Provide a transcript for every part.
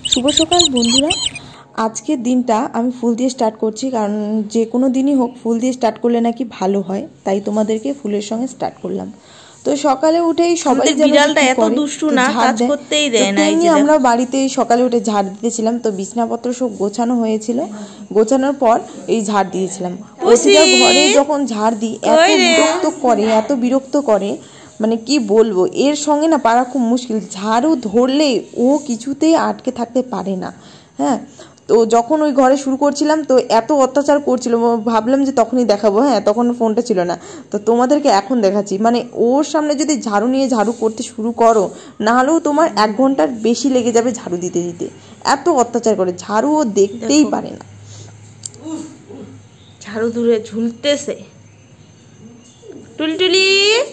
শুভ সকাল বন্ধুরা। আজকের দিনটা আমি ফুল দিয়ে স্টার্ট করছি, কারণ যে কোনো দিনই হোক ফুল দিয়ে স্টার্ট করলে নাকি ভালো হয়, তাই তোমাদেরকে ফুলের সঙ্গে স্টার্ট করলাম। তো সকালে উঠেই সবাই বিড়ালটা এত দুষ্টু না, কাজ করতেই দেয় না। তেমনি আমরা বাড়িতে সকালে উঠে ঝাড় দিতেছিলাম, তো বিছনাপত্র সব গোছানো হয়েছিল। গোছানোর পর এই ঝাড় দিয়েছিলাম। প্রতিটা ঘরে যখন ঝাড় দিই এত বিরক্ত করে মানে কি বলবো, এর সঙ্গে না পারা খুব মুশকিল। ঝাড়ু ধরলে ও কিছুতেই আটকে থাকতে পারে না। হ্যাঁ, তো যখন ওই ঘরে শুরু করছিলাম তো এত অত্যাচার করছিল, ভাবলাম যে তখনই দেখাবো। হ্যাঁ, তখন ফোনটা ছিল না, তো তোমাদেরকে এখন দেখাচ্ছি। মানে ওর সামনে যদি ঝাড়ু নিয়ে ঝাড়ু করতে শুরু করো, না হলেও তোমার 1 ঘন্টার বেশি লেগে যাবে ঝাড়ু দিতে দিতে। এত অত্যাচার করে, ঝাড়ু ও দেখতেই পারে না। ঝাড়ু দূরে ঝুলতেছে। টুলটুলি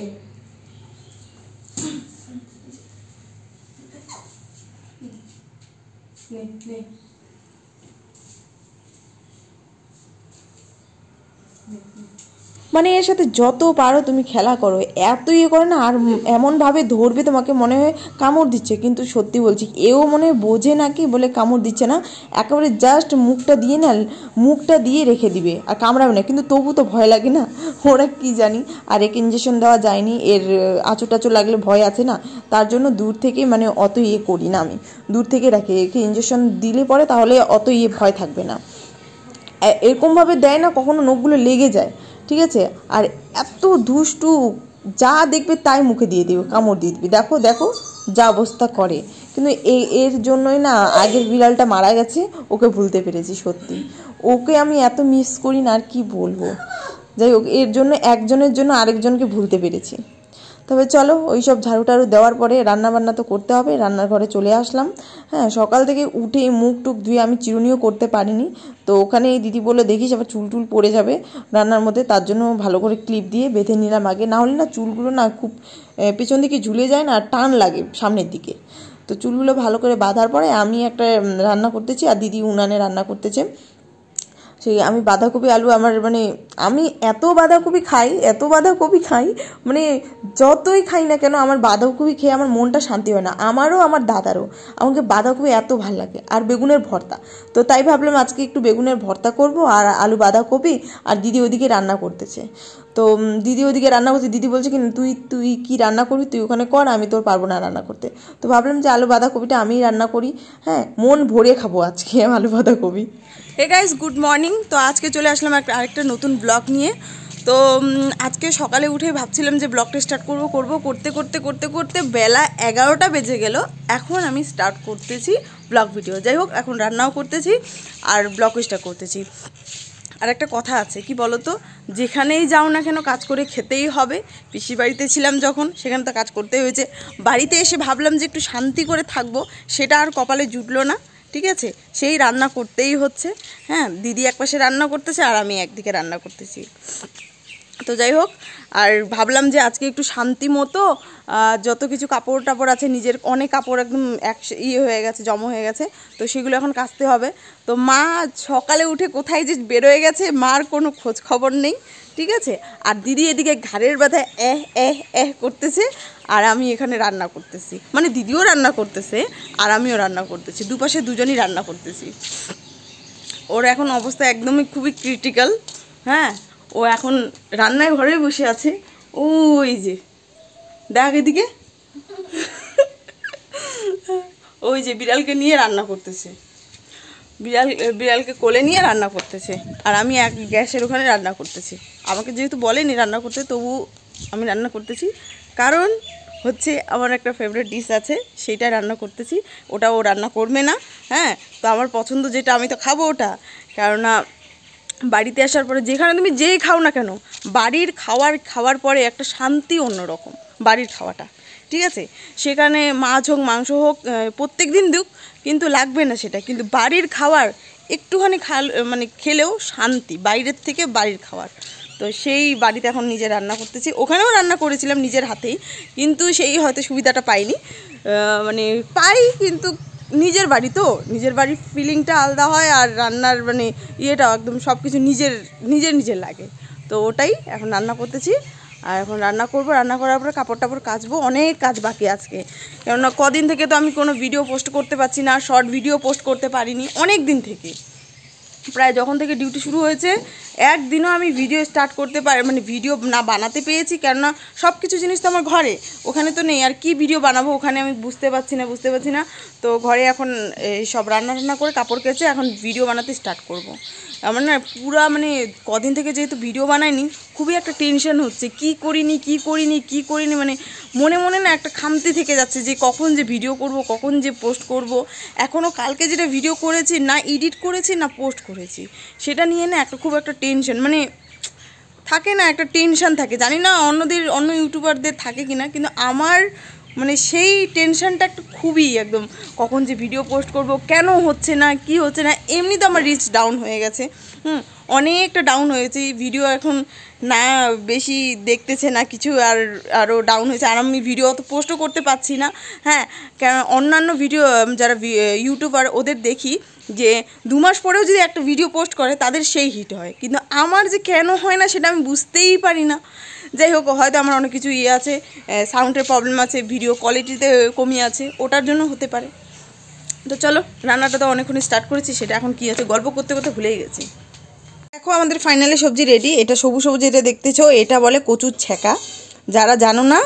মানে এর সাথে যত পারো তুমি খেলা করো, এত ইয়ে করে না। আর এমনভাবে ধরবে তোমাকে মনে হয় কামড় দিচ্ছে, কিন্তু সত্যি বলছি এও মনে হয় বোঝে নাকি বলে কামড় দিচ্ছে না। একেবারে জাস্ট মুখটা দিয়ে রেখে দিবে, আর কামড়াবে না। কিন্তু তবু তো ভয় লাগে না, ওরা কি জানি। আর একে ইঞ্জেকশন দেওয়া যায়নি, এর আঁচু লাগলে ভয় আছে না, তার জন্য দূর থেকে মানে অত ইয়ে করি না, আমি দূর থেকে রাখি। একে ইঞ্জেকশন দিলে পরে তাহলে অত ইয়ে ভয় থাকবে না। এরকমভাবে দেয় না, কখনো নখগুলো লেগে যায়, ঠিক আছে। আর এত দুষ্টু, যা দেখবে তাই মুখে দিয়ে দিবে, কামড় দিয়ে দিবি। দেখো দেখো যা অবস্থা করে। কিন্তু এর জন্যই না আগের বিড়ালটা মারা গেছে, ওকে ভুলতে পেরেছি। সত্যি ওকে আমি এত মিস করি না, আর কি বলবো। যাই হোক, এর জন্য একজনের জন্য আরেকজনকে ভুলতে পেরেছি। তবে চলো, ওই সব ঝাড়ু টাড়ু দেওয়ার পরে রান্নাবান্না তো করতে হবে। রান্নার ঘরে চলে আসলাম। হ্যাঁ, সকাল থেকে উঠে মুখ টুক ধুয়ে আমি চিরুনিও করতে পারিনি। তো ওখানে এই দিদি বলে, দেখিস আবার চুল টুল পড়ে যাবে রান্নার মধ্যে, তার জন্য ভালো করে ক্লিপ দিয়ে বেঁধে নিলাম আগে। না হলে না চুলগুলো না খুব পেছন দিকে ঝুলে যায় না, আর টান লাগে সামনের দিকে। তো চুলগুলো ভালো করে বাঁধার পরে আমি একটা রান্না করতেছি, আর দিদি উনানে রান্না করতেছে। সেই আমি বাঁধাকপি আলু, আমার মানে আমি এত বাঁধাকপি খাই, মানে যতই খাই না কেন আমার বাঁধাকপি খেয়ে আমার মনটা শান্তি হয় না। আমারও আমার দাদারও, আমাকে বাঁধাকপি এত ভালো লাগে। আর বেগুনের ভর্তা, তো তাই ভাবলাম আজকে একটু বেগুনের ভর্তা করব, আর আলু বাঁধাকপি। আর দিদি ওদিকে রান্না করতেছে। তো দিদি ওদিকে রান্না করছে, দিদি বলছে কি তুই কি রান্না করবি তুই ওখানে কর, আমি তোর পারবো না রান্না করতে। তো ভাবলাম যে আলু বাঁধাকপিটা আমিই রান্না করি। হ্যাঁ, মন ভরে খাবো আজকে আলু বাঁধাকপি। Hey guys, good morning. তো আজকে চলে আসলাম আরেকটা নতুন ব্লগ নিয়ে। তো আজকে সকালে উঠে ভাবছিলাম যে ব্লগটা স্টার্ট করতে বেলা 11টা বেজে গেল। এখন আমি স্টার্ট করতেছি ব্লগ ভিডিও। যাই হোক, এখন রান্নাও করতেছি আর ব্লগও স্টার্ট করতেছি। আর একটা কথা আছে, কি বলো তো, যেখানেই যাও না কেন কাজ করে খেতেই হবে। পিসি বাড়িতে ছিলাম যখন, সেখানে তো কাজ করতেই হয়েছে। বাড়িতে এসে ভাবলাম যে একটু শান্তি করে থাকবো, সেটা আর কপালে জুটলো না, ঠিক আছে। সেই রান্না করতেই হচ্ছে। হ্যাঁ, দিদি একপাশে রান্না করতেছে আর আমি একদিকে রান্না করতেছি। তো যাই হোক, আর ভাবলাম যে আজকে একটু শান্তি মতো যত কিছু কাপড় টাপড় আছে, নিজের অনেক কাপড় একদম হয়ে গেছে, জমা হয়ে গেছে, তো সেগুলো এখন কাচতে হবে। তো মা সকালে উঠে কোথায় যে বেরোয় গেছে, মার কোনো খোঁজ খবর নেই, ঠিক আছে। আর দিদি এদিকে ঘাড়ের ব্যথায় করতেছে, আর আমি এখানে রান্না করতেছি। মানে দিদিও রান্না করতেছে আর আমিও রান্না করতেছি, দুপাশে দুজনই রান্না করতেছি। ওর এখন অবস্থা একদমই খুবই ক্রিটিক্যাল। হ্যাঁ, ও এখন রান্নার ঘরে বসে আছে। ওই যে দেখ এদিকে, ওই যে বিড়ালকে নিয়ে রান্না করতেছে, বিড়ালকে কোলে নিয়ে রান্না করতেছে। আর আমি এক গ্যাসের ওখানে রান্না করতেছি। আমাকে যেহেতু বলেনি রান্না করতে, তবু আমি রান্না করতেছি। কারণ হচ্ছে আমার একটা ফেভারিট ডিশ আছে, সেইটাই রান্না করতেছি। ওটা ও রান্না করবে না। হ্যাঁ, তো আমার পছন্দ যেটা, আমি তো খাবো ওটা। কেননা বাড়িতে আসার পরে যেখানে তুমি যেই খাও না কেন, বাড়ির খাওয়ার পরে একটা শান্তি অন্যরকম বাড়ির খাওয়াটা, ঠিক আছে। সেখানে মাছ হোক মাংস হোক প্রত্যেক দিন দিক, কিন্তু লাগবে না সেটা। কিন্তু বাড়ির খাবার একটুখানি মানে খেলেও শান্তি, বাইরের থেকে বাড়ির খাবার। তো সেই বাড়িতে এখন নিজে রান্না করতেছি। ওখানেও রান্না করেছিলাম নিজের হাতেই, কিন্তু সেই হয়তো সুবিধাটা পাইনি। মানে পাই, কিন্তু নিজের বাড়ি তো, নিজের বাড়ির ফিলিংটা আলাদা হয়। আর রান্নার মানে ইয়েটা একদম সব কিছু নিজের লাগে। তো ওটাই এখন রান্না করতেছি। আর এখন রান্না করব, রান্না করার পরে কাপড় টাপড় কাচবো। অনেক কাজ বাকি আজকে, কেননা কদিন থেকে তো আমি কোনো ভিডিও পোস্ট করতে পারছি না, শর্ট ভিডিও পোস্ট করতে পারিনি অনেক দিন থেকে। প্রায় যখন থেকে ডিউটি শুরু হয়েছে একদিনও আমি ভিডিও স্টার্ট করতে পারি, মানে ভিডিও না বানাতে পেরেছি, কেননা সব কিছু জিনিস তো আমার ঘরে, ওখানে তো নেই। আর কি ভিডিও বানাবো ওখানে আমি বুঝতে পারছি না। তো ঘরে এখন সব রান্না করে কাপড় কেচে এখন ভিডিও বানাতে স্টার্ট করব। আমার না পুরা মানে কদিন থেকে যেহেতু ভিডিও বানাইনি, খুবই একটা টেনশন হচ্ছে, কি করিনি, মানে মনে না একটা খামতি থেকে যাচ্ছে যে কখন যে ভিডিও করব, কখন যে পোস্ট করব। এখনও কালকে যেটা ভিডিও করেছি না এডিট করেছি না পোস্ট করেছি, সেটা নিয়ে না খুব একটা টেনশন, মানে থাকে না একটা টেনশন থাকে। জানি না অন্য ইউটিউবারদের থাকে কিনা, কিন্তু আমার মানে সেই টেনশনটা একটু খুবই একদম, কখন যে ভিডিও পোস্ট করব, কেন হচ্ছে না, কি হচ্ছে না। এমনি তো আমার রিচ ডাউন হয়ে গেছে, অনেকটা ডাউন হয়েছে। ভিডিও এখন না বেশি দেখতেছে না কিছু, আরও ডাউন হয়েছে। আর আমি ভিডিও অত পোস্টও করতে পারছি না। হ্যাঁ, কারণ অন্যান্য ভিডিও যারা ইউটিউবার ওদের দেখি যে 2 মাস পরেও যদি একটা ভিডিও পোস্ট করে তাদের সেই হিট হয়, কিন্তু আমার যে কেন হয় না সেটা আমি বুঝতেই পারি না। যাই হোক, হয়তো আমার অনেক কিছু আছে, সাউন্ডের প্রবলেম আছে, ভিডিও কোয়ালিটিতে কমই আছে, ওটার জন্য হতে পারে। তো চলো, রান্নাটা তো অনেকক্ষণ স্টার্ট করেছি, সেটা এখন কী আছে গল্প করতে ভুলেই গেছি। দেখো আমাদের ফাইনালি সবজি রেডি। এটা সবুজ যেটা দেখতেছো এটা বলে কচুর ছ্যাঁকা। যারা জানো না,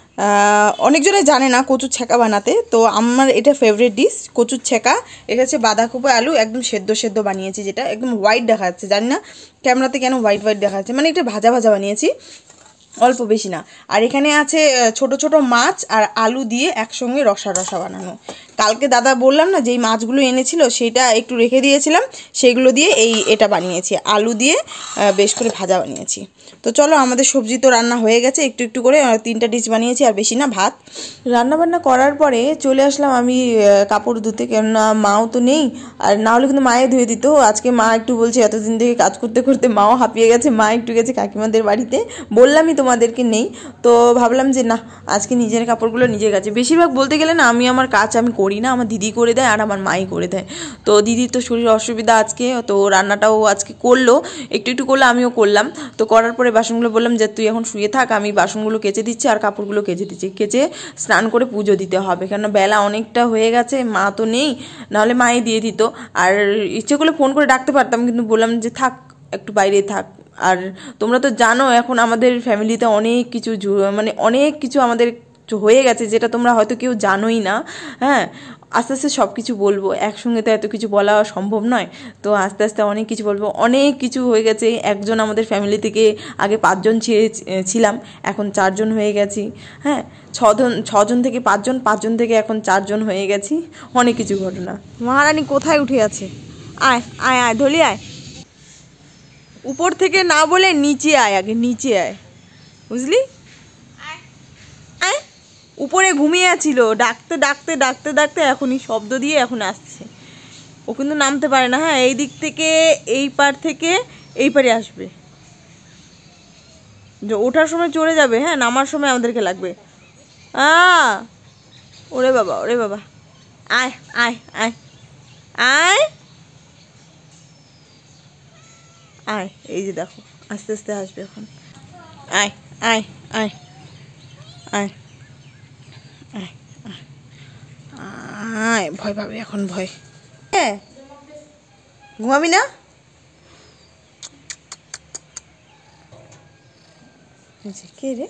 অনেকজনে জানে না কচুর ছ্যাঁকা বানাতে, তো আমার এটা ফেভারিট ডিশ কচুর ছ্যাঁকা। এটা হচ্ছে বাঁধাকপি আলু একদম সেদ্ধ বানিয়েছি, যেটা একদম হোয়াইট দেখা যাচ্ছে। জানি না ক্যামেরাতে কেন হোয়াইট দেখা যাচ্ছে, মানে এটা ভাজা বানিয়েছি, অল্প বেশি না। আর এখানে আছে ছোট মাছ আর আলু দিয়ে একসঙ্গে রসা বানানো। কালকে দাদা বললাম না যেই মাছগুলো এনেছিল সেটা একটু রেখে দিয়েছিলাম, সেইগুলো দিয়ে এটা বানিয়েছি, আলু দিয়ে বেশ করে ভাজা বানিয়েছি। তো চলো, আমাদের সবজি তো রান্না হয়ে গেছে, একটু করে 3টা ডিশ বানিয়েছি, আর বেশি না, ভাত। রান্নাবান্না করার পরে চলে আসলাম আমি কাপড় ধুতে, কেননা মাও তো নেই, আর না হলে কিন্তু মায়ে ধুয়ে দিত। আজকে মা একটু বলছে এতদিন থেকে কাজ করতে মাও হাঁপিয়ে গেছে, মা একটু গেছে কাকিমাদের বাড়িতে, বললামই তোমাদেরকে নেই। তো ভাবলাম যে না, আজকে নিজের কাপড়গুলো নিজের কাছে। বেশিরভাগ বলতে গেলে না আমি আমার কাজ আমি করি না, আমার দিদি করে দেয় আর আমার মাই করে দেয়। তো দিদির তো শরীর অসুবিধা আজকে, তো রান্নাটাও আজকে করলো, একটু করলো, আমিও করলাম। তো করার পরে বাসনগুলো বললাম যে তুই এখন শুয়ে থাক, আমি বাসনগুলো কেচে দিচ্ছি আর কাপড়গুলো কেচে দিচ্ছি, কেচে স্নান করে পুজো দিতে হবে, কেননা বেলা অনেকটা হয়ে গেছে, মা তো নেই, নাহলে মাই দিয়ে দিত। আর ইচ্ছে করলে ফোন করে ডাকতে পারতাম, কিন্তু বললাম যে থাক, একটু বাইরে থাক। আর তোমরা তো জানো এখন আমাদের ফ্যামিলিতে অনেক কিছু, মানে অনেক কিছু আমাদের হয়ে গেছে, যেটা তোমরা হয়তো কেউ জানোই না। হ্যাঁ, আস্তে আস্তে সব কিছু বলবো, একসঙ্গে তো এত কিছু বলা সম্ভব নয়। তো আস্তে আস্তে অনেক কিছু বলবো, অনেক কিছু হয়ে গেছে। একজন আমাদের ফ্যামিলি থেকে আগে 5 জন ছিলাম, এখন 4 জন হয়ে গেছি। হ্যাঁ, 6 জন থেকে 5 জন, 5 জন থেকে এখন 4 জন হয়ে গেছি। অনেক কিছু ঘটনা। মহারানী কোথায় উঠে আছে? আয় আয় আয়, ধলি আয়, উপর থেকে না বলে নিচে আয়, আগে নিচে আয়, বুঝলি? উপরে ঘুমিয়ে ছিল, ডাকতে এখনই শব্দ দিয়ে এখন আসছে। ও কিন্তু নামতে পারে না। হ্যাঁ, এই দিক থেকে এই পার থেকে এই পারে আসবে, যে ওঠার সময় চলে যাবে, হ্যাঁ নামার সময় আমাদেরকে লাগবে। ওরে বাবা আয় আয় আয় আয় আয়, এই যে দেখো আস্তে আস্তে আসবে এখন। আয় আয় আয় আয় আয় আয়, ভয় পাবে এখন, ভয়। হ্যাঁ, ঘুমাবি না? কে রে?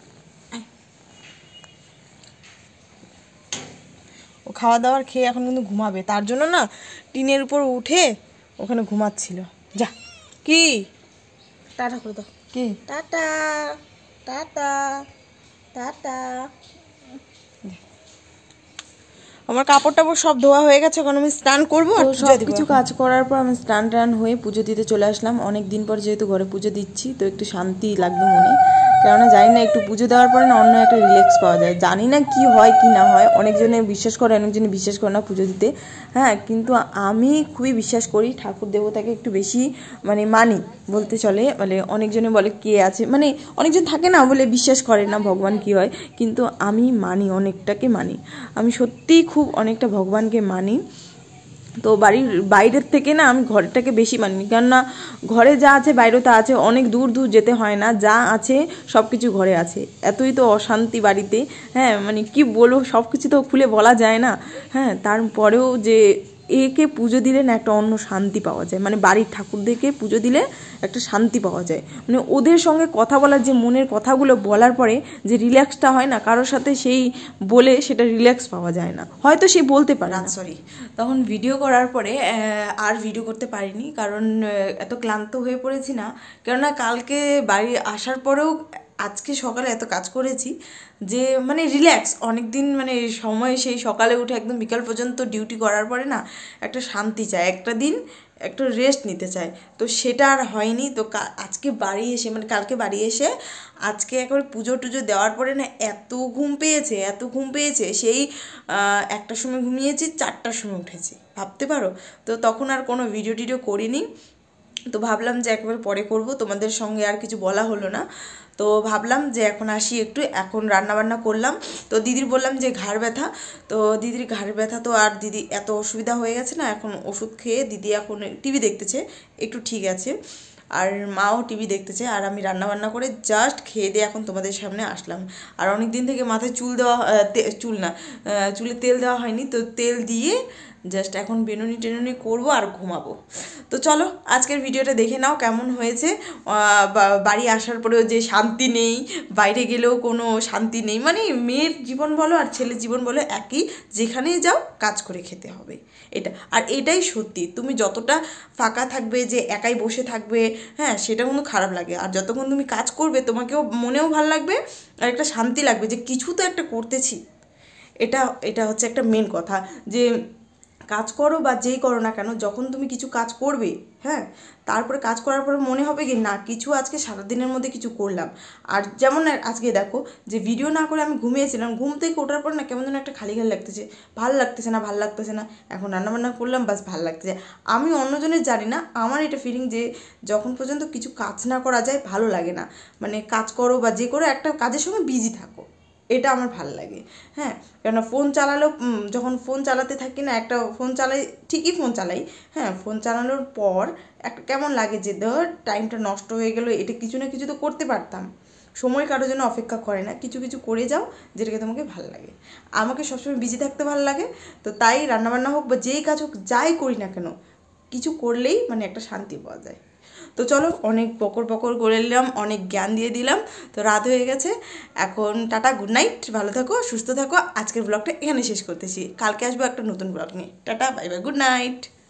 ও খাওয়া দাওয়ার খেয়ে এখন কিন্তু ঘুমাবে, তার জন্য না টিনের উপর উঠে ওখানে ঘুমাচ্ছিল। যা, কি টাটা করে দাও, কি টাটা টাটা টাটা। আমার কাপড় টাপড় সব ধোয়া হয়ে গেছে, এখন আমি স্নান করবো। আর সব কিছু কাজ করার পর আমি স্নান হয়ে পুজো দিতে চলে আসলাম। অনেক দিন পর যেহেতু ঘরে পুজো দিচ্ছি, তো একটু শান্তি লাগবে মনে, কেননা জানি না একটু পুজো দেওয়ার পরে না অন্য একটা রিল্যাক্স পাওয়া যায়। জানি না কি হয় কি না হয়, অনেকজনে বিশ্বাস করে, অনেকজনে বিশ্বাস করে না পুজো দিতে। হ্যাঁ, কিন্তু আমি খুবই বিশ্বাস করি, ঠাকুর দেবতাকে একটু বেশি মানে মানি বলতে চলে। মানে অনেকজনে বলে কে আছে, মানে অনেকজন থাকে না বলে বিশ্বাস করে না ভগবান কি হয়, কিন্তু আমি মানি, অনেকটাকে মানি। আমি সত্যিই খুব অনেকটা ভগবানকে মানি। তো বাড়ির বাইরের থেকে না আমি ঘরটাকে বেশি মানি, কেননা ঘরে যা আছে বাইরেও তা আছে, অনেক দূর দূর যেতে হয় না, যা আছে সব কিছু ঘরে আছে। এতই তো অশান্তি বাড়িতে, হ্যাঁ মানে কি বলবো, সব কিছু তো খুলে বলা যায় না। হ্যাঁ তারপরেও যে একে পুজো দিলে না একটা অন্য শান্তি পাওয়া যায়, মানে বাড়ির ঠাকুরদেরকে পুজো দিলে একটা শান্তি পাওয়া যায়, মানে ওদের সঙ্গে কথা বলার যে মনের কথাগুলো বলার পরে যে রিল্যাক্সটা হয় না, কারোর সাথে সেই বলে সেটা রিল্যাক্স পাওয়া যায় না, হয়তো সে বলতে পারে না। সরি, তখন ভিডিও করার পরে আর ভিডিও করতে পারিনি, কারণ এত ক্লান্ত হয়ে পড়েছি না, কেননা কালকে বাড়ি আসার পরেও আজকে সকালে এত কাজ করেছি যে মানে রিল্যাক্স অনেক দিন, মানে সময় সেই সকালে উঠে একদম বিকাল পর্যন্ত ডিউটি করার পরে না একটা শান্তি চাই, একটা দিন একটু রেস্ট নিতে চাই, তো সেটা আর হয়নি। তো আজকে বাড়ি এসে, মানে কালকে বাড়ি এসে আজকে একবার পুজো টুজো দেওয়ার পরে না এত ঘুম পেয়েছে, এত ঘুম পেয়েছে, সেই 1টার সময় ঘুমিয়েছি, 4টার সময় উঠেছি, ভাবতে পারো। তো তখন আর কোনো ভিডিও টিডিও করিনি, তো ভাবলাম যে একবার পরে করব, তোমাদের সঙ্গে আর কিছু বলা হলো না। তো ভাবলাম যে এখন আসি একটু, এখন রান্নাবান্না করলাম। তো দিদির বললাম যে ঘাড় ব্যথা, তো দিদির ঘাড় ব্যথা তো আর দিদি এত অসুবিধা হয়ে গেছে না, এখন ওষুধ খেয়ে দিদি এখন টিভি দেখতেছে, একটু ঠিক আছে, আর মাও টিভি দেখতেছে, আর আমি রান্নাবান্না করে জাস্ট খেয়ে দিয়ে এখন তোমাদের সামনে আসলাম। আর অনেক দিন থেকে মাথায় চুল দেওয়া, চুল না, চুলে তেল দেওয়া হয়নি, তো তেল দিয়ে জাস্ট এখন বেনুনি টেনুনি করবো আর ঘুমাবো। তো চলো আজকের ভিডিওটা দেখে নাও কেমন হয়েছে। বাড়ি আসার পরেও যে শান্তি নেই, বাইরে গেলেও কোনো শান্তি নেই, মানে মেয়ের জীবন বলো আর ছেলের জীবন বলো একই, যেখানেই যাও কাজ করে খেতে হবে, এটা আর এটাই সত্যি। তুমি যতটা ফাঁকা থাকবে, যে একাই বসে থাকবে, হ্যাঁ সেটা কিন্তু খারাপ লাগে, আর যতক্ষণ তুমি কাজ করবে তোমাকেও মনেও ভালো লাগবে, আর একটা শান্তি লাগবে যে কিছু তো একটা করতেছি। এটা এটা হচ্ছে একটা মেন কথা, যে কাজ করো বা যেই করো না কেন, যখন তুমি কিছু কাজ করবে, হ্যাঁ তারপরে কাজ করার পরে মনে হবে কি না কিছু আজকে সারাদিনের মধ্যে কিছু করলাম। আর যেমন আজকে দেখো যে ভিডিও না করে আমি ঘুমিয়েছিলাম, ঘুম থেকে ওঠার পর না কেমন যেন একটা খালি খালি লাগতেছে, ভাল লাগতেছে না, ভাল লাগতেছে না, এখন রান্নাবান্না করলাম বাস ভাল লাগতেছে। আমি অন্যজনের জানি না, আমার এটা ফিলিং যে যখন পর্যন্ত কিছু কাজ না করা যায় ভালো লাগে না, মানে কাজ করো বা যে করো একটা কাজের সঙ্গে বিজি থাকো, এটা আমার ভাল লাগে। হ্যাঁ কেননা ফোন চালালেও, যখন ফোন চালাতে থাকি না, একটা ফোন চালাই, ঠিকই ফোন চালাই, হ্যাঁ ফোন চালানোর পর একটা কেমন লাগে যে ধর টাইমটা নষ্ট হয়ে গেলো, এটা কিছু না কিছু তো করতে পারতাম। সময় কারোর জন্য অপেক্ষা করে না, কিছু কিছু করে যাও যেটাকে তোমাকে ভালো লাগে। আমাকে সবসময় বিজি থাকতে ভালো লাগে, তো তাই রান্নাবান্না হোক বা যেই কাজ হোক, যাই করি না কেন, কিছু করলেই মানে একটা শান্তি পাওয়া যায়। তো চলো অনেক বকর বকর করে নিলাম, অনেক জ্ঞান দিয়ে দিলাম, তো রাত হয়ে গেছে, এখন টাটা, গুড নাইট, ভালো থাকো, সুস্থ থাকো। আজকের ব্লগটা এখানে শেষ করতেছি, কালকে আসবো একটা নতুন ব্লগ নিয়ে। Tata, bye bye, good night.